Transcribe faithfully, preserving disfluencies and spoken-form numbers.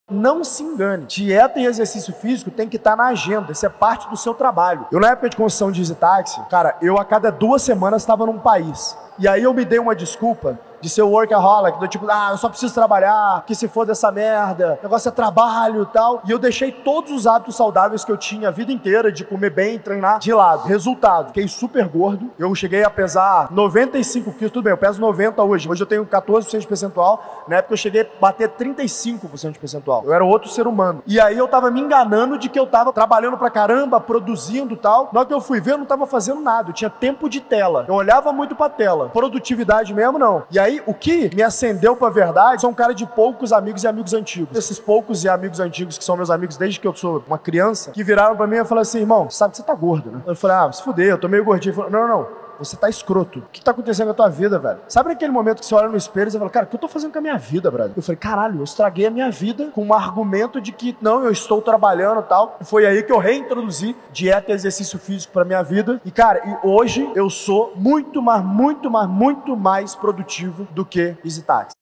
Não se engane, dieta e exercício físico tem que estar na agenda, isso é parte do seu trabalho. Eu na época de construção de EasyTaxi, cara, eu a cada duas semanas estava num país. E aí eu me dei uma desculpa de ser workaholic, do tipo, ah, eu só preciso trabalhar, que se for dessa merda, o negócio é trabalho e tal. E eu deixei todos os hábitos saudáveis que eu tinha a vida inteira, de comer bem, treinar, de lado. Resultado, fiquei super gordo, eu cheguei a pesar noventa e cinco quilos, tudo bem, eu peso noventa hoje, hoje eu tenho quatorze por cento de percentual, na época eu cheguei a bater trinta e cinco por cento de percentual. Eu era outro ser humano. E aí eu tava me enganando de que eu tava trabalhando pra caramba, produzindo e tal. Na hora que eu fui ver, eu não tava fazendo nada, eu tinha tempo de tela. Eu olhava muito pra tela. Produtividade mesmo, não. E aí, o que me acendeu pra verdade, sou um cara de poucos amigos e amigos antigos. Esses poucos e amigos antigos, que são meus amigos desde que eu sou uma criança, que viraram pra mim e falaram assim, irmão, sabe que você tá gordo, né? Eu falei, ah, se fuder, eu tô meio gordinho. Ele falou, não, não, não. Você tá escroto. O que tá acontecendo com a tua vida, velho? Sabe naquele momento que você olha no espelho e você fala, cara, o que eu tô fazendo com a minha vida, brother? Eu falei, caralho, eu estraguei a minha vida com um argumento de que, não, eu estou trabalhando e tal. E foi aí que eu reintroduzi dieta e exercício físico pra minha vida. E, cara, e hoje eu sou muito, mas muito, mas muito mais produtivo do que EasyTaxi.